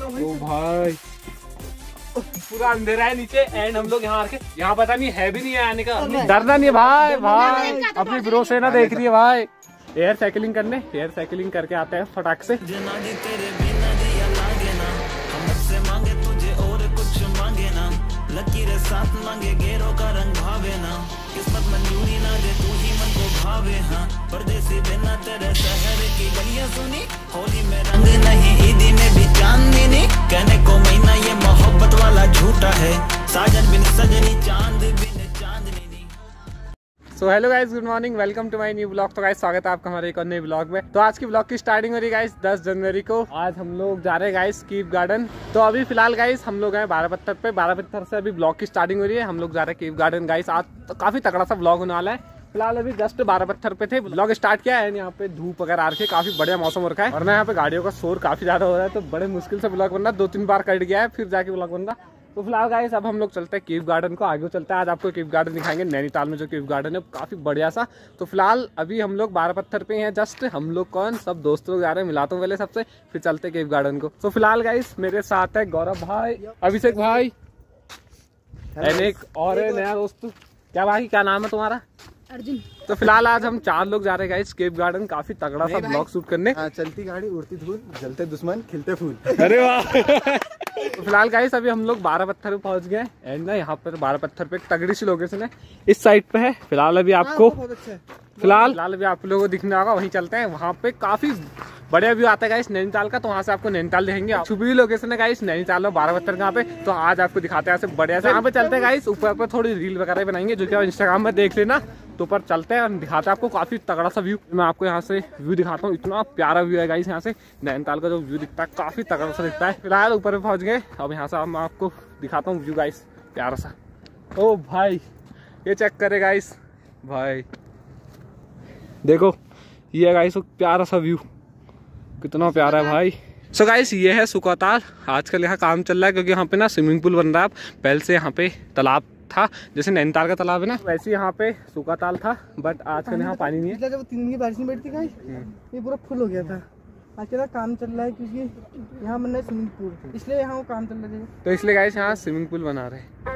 ओ भाई पूरा अंधेरा है नीचे एंड हम लोग यहाँ रखे, यहाँ पता नहीं है भी नहीं है आने का। डरना नहीं है भाई, भाई अपनी ब्रो से ना देख रही है भाई। एयर साइकिलिंग करने, एयर साइकिलिंग करके आते हैं फटाक से। लकीरें साथ मांगे गेरों का रंग भावे ना, किस्मत मंजूरी ना दे तू ही मन को भावे। हाँ परदेसी बिना तेरे शहर की गलियां सुनी, होली में रंग नहीं ईदी में भी चांदनी नहीं, कहने को महीना ये मोहब्बत वाला झूठा है, साजन बिन सजनी चांद बिन चांदनी। So hello guys, good morning, welcome to my new blog. तो गाइस स्वागत है आपका हमारे एक और नए ब्लॉग में। तो आज की ब्लॉग की स्टार्टिंग हो रही है गाइस 10 जनवरी को। आज हम लोग जा रहे हैं गाइस कीप गार्डन। तो अभी फिलहाल गाइस हम लोग हैं 12 पत्थर पे। 12 पत्थर से अभी ब्लॉग की स्टार्टिंग हो रही है। हम लोग जा रहे हैं कीप गार्डन गाइस। आज तो काफी तगड़ा सा ब्लॉग होने वाला है। फिलहाल अभी जस्ट 12 पत्थर पे थे, ब्लॉग स्टार्ट किया है। यहाँ पे धूप वगैरह आ रही है, काफी बढ़िया मौसम हो रखा है, और यहाँ पे गाड़ियों का शोर काफी ज्यादा हो रहा है, तो बड़े मुश्किल से ब्लॉग बनना, 2-3 बार कट गया है फिर जाके ब्लॉग बनना। तो फिलहाल गाइस अब हम लोग चलते हैं कीप गार्डन को, आगे चलते हैं। आज आपको कीप गार्डन दिखाएंगे, नैनीताल में जो कीप गार्डन है काफी बढ़िया सा। तो फिलहाल अभी हम लोग 12 पत्थर पे हैं जस्ट। हम लोग कौन सब दोस्त लोग जा रहे हैं, मिलाता हूँ पहले सबसे, फिर चलते हैं कीप गार्डन को। तो फिलहाल गाइस मेरे साथ है गौरव भाई, अभिषेक भाई, एक और नया दोस्त। क्या भाई क्या नाम है तुम्हारा? अर्जुन। तो फिलहाल आज हम 4 लोग जा रहे हैं गाइस कीप गार्डन, काफी तगड़ा सा ब्लॉग शूट करने। चलती गाड़ी उड़ती धूल, जलते दुश्मन खिलते फूल। अरे वाह। तो फिलहाल गाइस अभी हम लोग 12 पत्थर पे पहुंच गए एंड ना यहाँ पर 12 पत्थर पे एक तगड़ी सी लोकेशन है, इस साइड पे है। फिलहाल अभी आपको फिलहाल अभी आप लोगों को दिखने होगा, वहीं चलते हैं। वहाँ पे काफी बढ़िया व्यू आता है गाइस नैनीताल का, तो वहाँ से आपको नैनीताल दिखेंगे। छुपी लोकेशन है गाइस नैनीताल में 12 पत्थर यहाँ पे। तो आज आपको दिखाते हैं ऐसे बढ़िया से। यहाँ पे चलते हैं गाइस, ऊपर पर थोड़ी रील वगैरह बनाएंगे, जो कि आप इंस्टाग्राम में देख लेना। तो ऊपर चलते हैं और दिखाते हैं आपको काफी तगड़ा सा व्यू। मैं आपको यहाँ से व्यू दिखाता हूँ, इतना प्यारा व्यू है गाइस यहाँ से। नैनीताल का जो व्यू दिखता है काफी तगड़ा सा दिखता है। फिलहाल ऊपर पे पहुंच गए, अब यहाँ से मैं आपको दिखाता हूँ व्यू गाइस प्यारा सा। ओ भाई ये चेक करे गाइस, भाई देखो ये है गाइस प्यारा सा व्यू, कितना प्यारा है भाई। सो गाइस ये है सुकाताल। आजकल यहाँ काम चल रहा है क्योंकि यहाँ पे ना स्विमिंग पूल बन रहा है। पहले से यहाँ पे तालाब था, जैसे नैनीताल का तालाब है ना, वैसे यहाँ पे सुकाताल था, बट आजकल यहाँ पानी नहीं है। जब 3 दिन की बारिश नहीं बैठती गाइस, ये पूरा फुल हो गया था। आजकल काम चल रहा है क्योंकि यहाँ बनना है स्विमिंग पूल, इसलिए यहाँ वो काम चल रहा है। तो इसलिए गाइस यहाँ स्विमिंग पूल बना रहे हैं।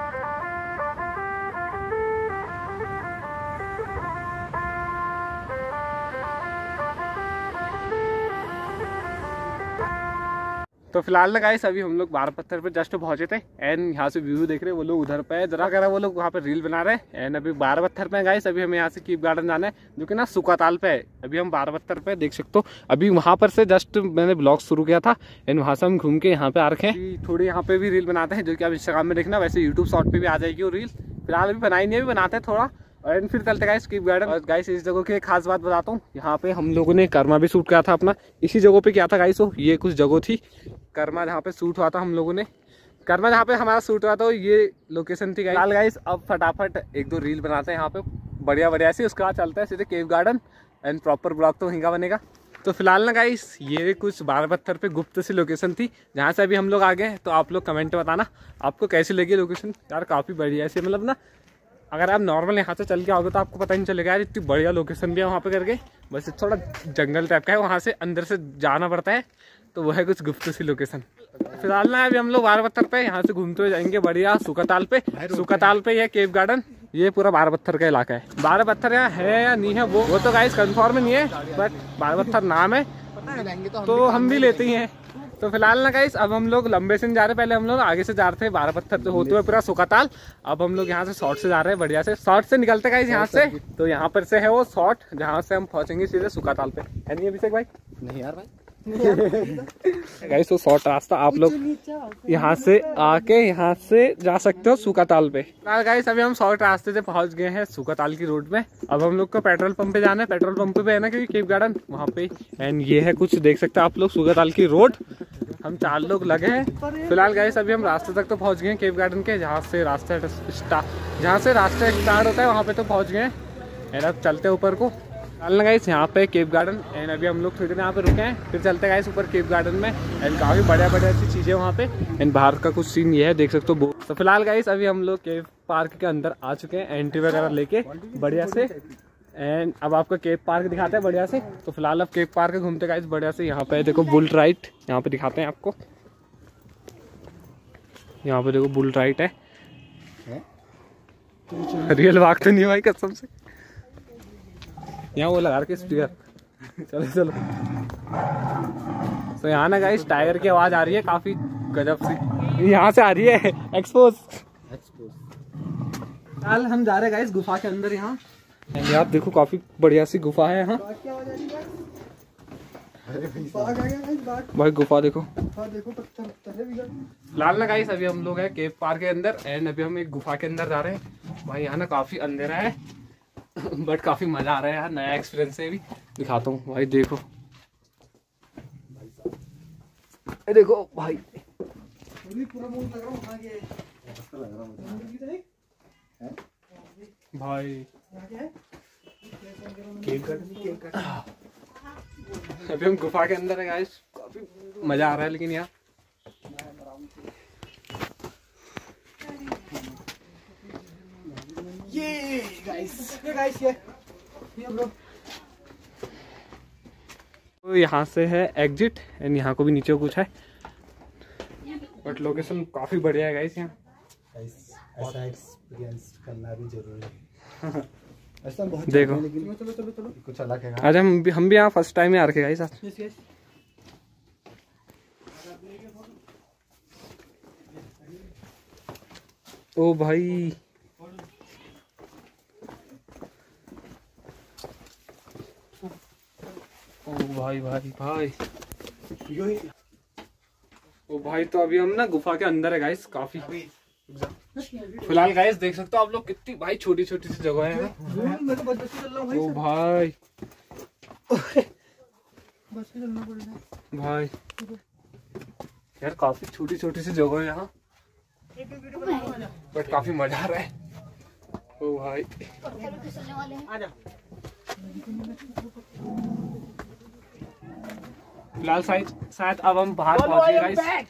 तो फिलहाल ना गाइस अभी हम लोग 12 पत्थर पे जस्ट पहुंचे थे एंड यहाँ से व्यू देख रहे हैं। वो लोग उधर पे है जरा कह रहा, वो लोग वहाँ पे रील बना रहे हैं। एंड अभी 12 पत्थर पे है गाइस। अभी हमें यहाँ से कीप गार्डन जाना है, जो कि ना सुकाताल पे है। अभी हम 12 पत्थर पे देख सकते हो। अभी वहाँ पर से जस्ट मैंने ब्लॉग शुरू किया था एंड वहाँ से हम घूम के यहाँ पे आ रखे हैं। थोड़ी यहाँ पे भी रील बनाते हैं, जो कि आप इंस्टाग्राम में देखना, वैसे यूट्यूब शॉर्ट पे भी आ जाएगी वो रील। फिलहाल अभी बनाई नहीं, अभी बनाते हैं थोड़ा और फिर चलते गाइस कीप गार्डन। और गाइस इस जगह की एक खास बात बताता हूँ, यहाँ पे हम लोगों ने कर्मा भी शूट किया था अपना, इसी जगह पे किया था गाइस। ये कुछ जगह थी कर्मा जहाँ पे शूट हुआ था हम लोगों ने, कर्मा जहाँ पे हमारा शूट हुआ था ये लोकेशन थी गाइस। गाइस अब फटाफट 1-2 रील बनाते हैं यहाँ पे बढ़िया बढ़िया सी, उसके बाद चलते हैं सीधे keep garden and proper blog तो वहीं का बनेगा। तो फिलहाल ना गाइस ये कुछ 12 पत्थर पे गुप्त सी लोकेशन थी जहाँ से अभी हम लोग आ गए। तो आप लोग कमेंट में बताना आपको कैसी लगी लोकेशन। यार काफ़ी बढ़िया सी, मतलब ना अगर आप नॉर्मल यहाँ से चल के आओगे तो आपको पता नहीं चलेगा यार इतनी बढ़िया लोकेशन भी है वहाँ पे करके। बस थोड़ा जंगल टाइप का है, वहाँ से अंदर से जाना पड़ता है, तो वह है कुछ गुप्त सी लोकेशन। फिलहाल ना अभी हम लोग 12 पत्थर पे यहाँ से घूमते हुए जाएंगे बढ़िया सुकाताल पे। सुकाताल पे ये कीप गार्डन, ये पूरा 12 पत्थर का इलाका है। 12 पत्थर यहाँ है या नहीं है वो तो गाइस कंफर्म नहीं है, बट 12 पत्थर नाम है तो हम भी लेते ही हैं। तो फिलहाल ना गाइस अब हम लोग लंबे से जा रहे हैं, पहले हम लोग आगे से जा रहे थे 12 पत्थर से होते हुए पूरा सुकाताल। अब हम लोग यहाँ से शॉर्ट से जा रहे हैं, बढ़िया से शॉर्ट से निकलते गाइस यहाँ से। तो यहाँ पर से है वो शॉर्ट जहाँ से हम पहुंचेंगे सीधे सुकाताल पे, है नहीं अभिषेक भाई? नहीं यार भाई गाइस तो शॉर्ट रास्ता, आप लोग यहाँ से आके यहाँ से जा सकते हो सुकाताल पे। गाइस अभी हम शॉर्ट रास्ते से पहुंच गए हैं सुकाताल की रोड में। अब हम लोग को पेट्रोल पंप पे जाना है, पेट्रोल पंप पे है ना क्योंकि कीप गार्डन वहाँ पे। एंड ये है कुछ देख सकते हैं आप लोग सुकाताल की रोड। हम 4 लोग लगे हैं फिलहाल गाइस। अभी हम रास्ते तक तो पहुंच गए हैं कीप गार्डन के, जहाँ से रास्ता स्टार्ट होता है वहाँ पे तो पहुंच गए हैं। अब चलते हैं ऊपर को। चलना गाइस यहाँ पे कीप गार्डन एंड अभी हम लोग थोड़ी देर यहाँ पे रुके हैं, फिर चलते गाइस ऊपर कीप गार्डन में। एंड काफी बढ़िया बढ़िया सी चीजें वहाँ पे एंड बाहर का कुछ सीन ये है देख सकते हो। तो फिलहाल गाइस अभी हम लोग केव पार्क के अंदर आ चुके हैं एंट्री वगैरह लेके बढ़िया से। एंड अब आपको केव पार्क दिखाते हैं बढ़िया से। तो फिलहाल अब केव पार्क घूमते गाइस बढ़िया से। यहाँ पे देखो बुल राइड यहाँ पे दिखाते हैं आपको। यहाँ पे देखो बुल राइट है। रियल बाग तो नहीं भाई कसम से। यहाँ वो लगा के स्पीकर। चलो चलो। तो यहाँ ना गाइस टाइगर की आवाज आ रही है काफी गजब सी, यहाँ से आ रही है एक्सपोज। कल हम जा रहे हैं गाइस गुफा के अंदर। यहाँ आप देखो काफी बढ़िया सी गुफा है यहाँ भाई। गुफा देखो लाल ना गाइस। अभी हम लोग हैं केव पार्क के अंदर एंड अभी हम एक गुफा के अंदर जा रहे हैं भाई। यहाँ ना काफी अंधेरा है बट काफी मजा आ रहा है यार। नया एक्सपीरियंस है भी। दिखाता हूँ भाई देखो। देखो भाई भाई अभी हम गुफा के अंदर है गाइस। काफी मजा आ रहा है लेकिन यहाँ ये गाइस ये ब्रो। तो यहाँ से है एग्जिट एंड यहाँ को भी नीचे कुछ है बट लोकेशन काफी बढ़िया है गाइस। यहाँ ऐसा एक्सपीरियंस करना भी जरूरी है। ऐसा बहुत देखो चलो कुछ अलग है। आज हम भी यहाँ फर्स्ट टाइम ही आ रखे गाइस। ओ भाई ओ भाई भाई भाई ओ भाई। तो अभी हम ना गुफा के अंदर है गाइस। काफी फिलहाल गाइस देख सकते हो आप लोग कितनी भाई छोटी छोटी सी जगह है। ओ भाई भाई यार काफी छोटी छोटी सी जगह है यहाँ बट काफी मजा आ रहा है। ओ भाई फिलहाल शायद अब हम बाहर पहुंच गए गाइस।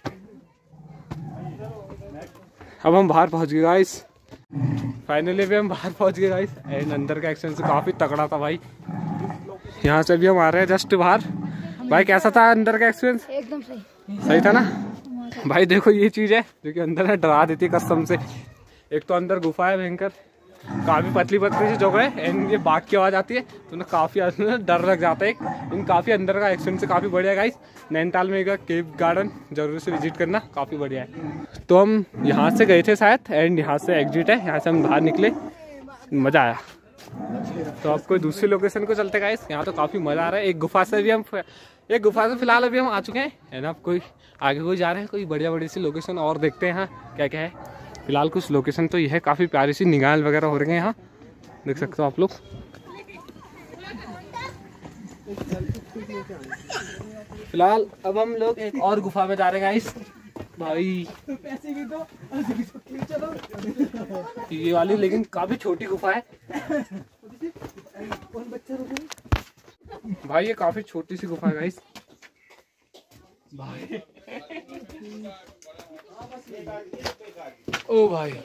अब हम बाहर पहुंच गए गाइस। फाइनली भी हम बाहर पहुंच गए गाइस एंड अंदर का एक्सपीरियंस काफी तगड़ा था भाई। यहाँ से भी हम आ रहे हैं जस्ट बाहर। भाई कैसा था अंदर का एक्सपीरियंस? एकदम सही था ना भाई। देखो ये चीज है जो कि अंदर है डरा देती है कसम से। एक तो अंदर गुफा है भयंकर, काफी पतली पतली सी जगह है एंड ये बाघ की आवाज आती है तो ना काफी डर लग जाता है। इन काफी अंदर का एक्सपीरियंस काफी बढ़िया है गाइस। नैनीताल में एक केव गार्डन जरूर से विजिट करना, काफी बढ़िया है। तो हम यहाँ से गए थे शायद एंड यहाँ से एग्जिट है। यहाँ से हम बाहर निकले, मजा आया। तो अब कोई दूसरी लोकेशन को चलते गाइस। यहाँ तो काफी मजा आ रहा है। एक गुफा से फिलहाल अभी हम आ चुके हैं एंड अब कोई आगे कोई जा रहे हैं कोई बढ़िया बड़ी सी लोकेशन और देखते हैं यहाँ क्या क्या है। फिलहाल कुछ लोकेशन तो यह है, काफी प्यारी सी निगाह वगैरह हो रहे हैं यहाँ, देख सकते हो आप लोग। फिलहाल अब हम लोग एक और गुफा में जा रहे हैं गाइस भाई। ये वाली लेकिन काफी छोटी गुफा है भाई। ये काफी छोटी सी गुफा है गाइस भाई। ओ भाई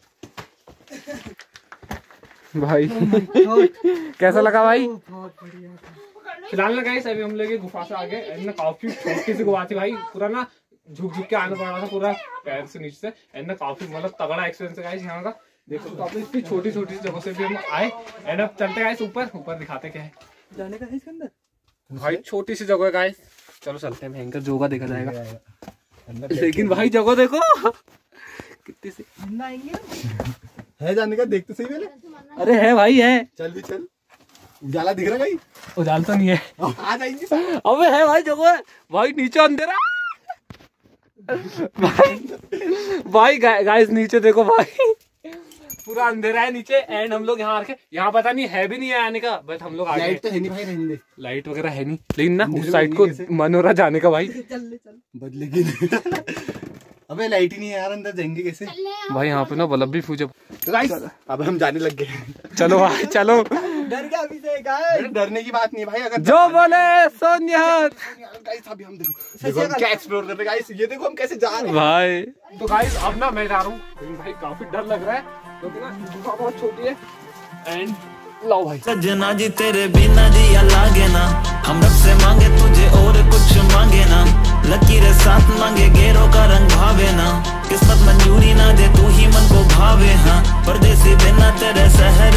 भाई कैसा लगा भाई? फिलहाल ना गाइस अभी हम लोग ये गुफा से आगे एंड ना काफी छोटी सी गुफा थी भाई। पूरा ना झुक के आना पड़ रहा था पूरा पैर से नीचे से एंड ना काफी मतलब तगड़ा एक्सपीरियंस है गाइस यहाँ का। देखो तो आप इतनी छोटी छोटी सी जगह से भी हम आए एंड अब चलते गाइस ऊपर दिखाते क्या है। जाने का है इसके अंदर भाई छोटी सी जगह है गाइस। चलो चलते हैं, भयंकर जोगा देखा जाएगा। लेकिन भाई जगह देखो कितनी सी है जाने का। देखते सही पहले। अरे है भाई है। चल भी चल। उजाला दिख रहा भाई? उजाला तो नहीं है। आ जाएंगे। अबे है भाई जगह भाई। नीचे अंधेरा भाई गाइस नीचे देखो भाई पूरा अंधेरा है नीचे एंड हम लोग यहाँ रखे। यहाँ पता नहीं है भी नहीं है आने का बट हम लोग आ गए। लाइट तो है नहीं भाई, रहने दे। लाइट वगैरह है नहीं लेकिन ना उस साइड को मन हो रहा जाने का भाई। चल बदलेगी। अबे लाइट ही नहीं है यार, अंदर जाएंगे कैसे भाई? यहाँ पे ना बल्ब भी फूटे। अब हम जाने लग गए। चलो भाई चलो। डर गया अभी से गाइस। डरने की बात नहीं है भाई। अगर जो बोले सो निहाल। गाइस अभी हम देखो हम क्या एक्सप्लोर कर रहे हैं गाइस। ये देखो हम कैसे जा रहे हैं भाई। तो गाइस अब ना मैं जा रहा हूँ लेकिन भाई काफी डर लग रहा है क्योंकि ना गुफा बहुत छोटी है एंड लाओ भाई। सजना जी तेरे बिना दिया लागे ना, हम रब से मांगे तुझे और कुछ मांगे ना। लकीरें साथ मांगे गेरों का रंग भावे ना, किस्मत मंजूर परदेसी बिना तेरे शहर